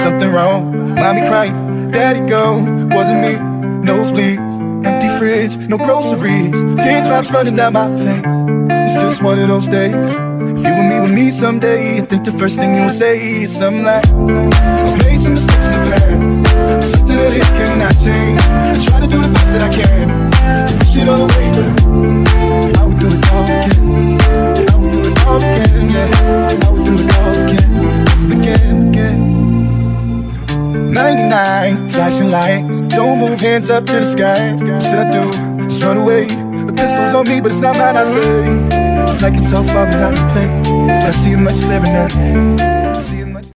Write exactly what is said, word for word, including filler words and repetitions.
something wrong. Mommy crying, daddy gone. Wasn't me, nosebleeds, empty fridge, no groceries, teardrops running down my face. It's just one of those days. If you and me with me someday, I think the first thing you would say is something like, I've made some mistakes in the past, but something that is cannot change. I try to do the best that I can to push it all away, but I would do it all again. I would do it all again, yeah. I would do it all again, again, again. ninety-nine, flashing lights, don't move, hands up to the sky. What should I do? Just run away. The pistol's on me, but it's not mine, I say. It's like it's so far, but not to play, but I see it much clearer now.